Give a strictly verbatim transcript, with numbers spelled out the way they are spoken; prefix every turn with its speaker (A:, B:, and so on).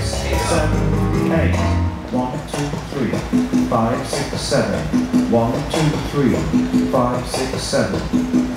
A: seven, eight. One, two, three, five, six, seven. One, two, three, five, six, seven.